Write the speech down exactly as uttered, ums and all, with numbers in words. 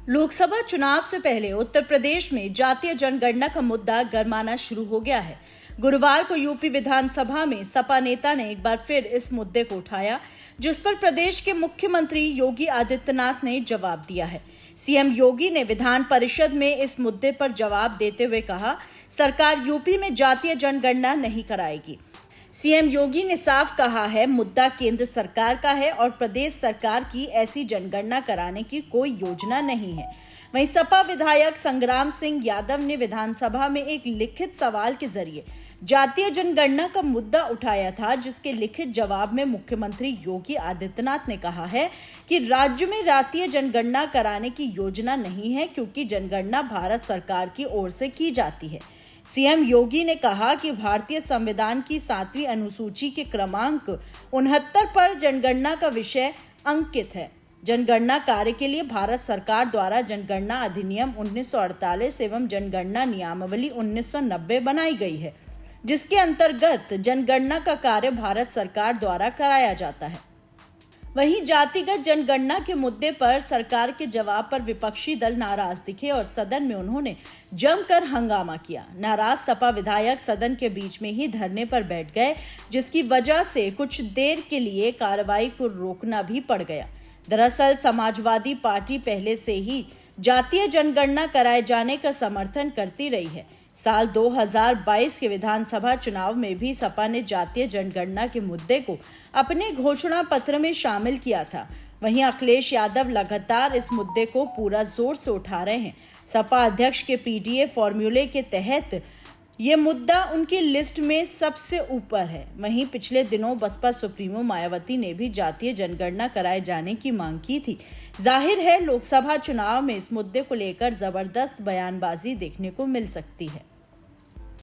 लोकसभा चुनाव से पहले उत्तर प्रदेश में जातीय जनगणना का मुद्दा गरमाना शुरू हो गया है। गुरुवार को यूपी विधानसभा में सपा नेता ने एक बार फिर इस मुद्दे को उठाया, जिस पर प्रदेश के मुख्यमंत्री योगी आदित्यनाथ ने जवाब दिया है। सीएम योगी ने विधान परिषद में इस मुद्दे पर जवाब देते हुए कहा, सरकार यूपी में जातीय जनगणना नहीं कराएगी। सीएम योगी ने साफ कहा है, मुद्दा केंद्र सरकार का है और प्रदेश सरकार की ऐसी जनगणना कराने की कोई योजना नहीं है। वहीं सपा विधायक संग्राम सिंह यादव ने विधानसभा में एक लिखित सवाल के जरिए जातीय जनगणना का मुद्दा उठाया था, जिसके लिखित जवाब में मुख्यमंत्री योगी आदित्यनाथ ने कहा है कि राज्य में जातीय जनगणना कराने की योजना नहीं है, क्योंकि जनगणना भारत सरकार की ओर से की जाती है। सीएम योगी ने कहा कि भारतीय संविधान की सातवीं अनुसूची के क्रमांक उनहत्तर पर जनगणना का विषय अंकित है। जनगणना कार्य के लिए भारत सरकार द्वारा जनगणना अधिनियम उन्नीस सौ अड़तालीस एवं जनगणना नियमावली उन्नीस सौ नब्बे बनाई गई है, जिसके अंतर्गत जनगणना का कार्य भारत सरकार द्वारा कराया जाता है। वहीं जातिगत जनगणना के मुद्दे पर सरकार के जवाब पर विपक्षी दल नाराज दिखे और सदन में उन्होंने जमकर हंगामा किया। नाराज सपा विधायक सदन के बीच में ही धरने पर बैठ गए, जिसकी वजह से कुछ देर के लिए कार्रवाई को रोकना भी पड़ गया। दरअसल समाजवादी पार्टी पहले से ही जातीय जनगणना कराए जाने का समर्थन करती रही है। साल दो हज़ार बाईस के विधानसभा चुनाव में भी सपा ने जातीय जनगणना के मुद्दे को अपने घोषणा पत्र में शामिल किया था। वहीं अखिलेश यादव लगातार इस मुद्दे को पूरा जोर से उठा रहे हैं। सपा अध्यक्ष के पीडीए फॉर्मूले के तहत ये मुद्दा उनकी लिस्ट में सबसे ऊपर है। वहीं पिछले दिनों बसपा सुप्रीमो मायावती ने भी जातीय जनगणना कराए जाने की मांग की थी। जाहिर है लोकसभा चुनाव में इस मुद्दे को लेकर जबरदस्त बयानबाजी देखने को मिल सकती है।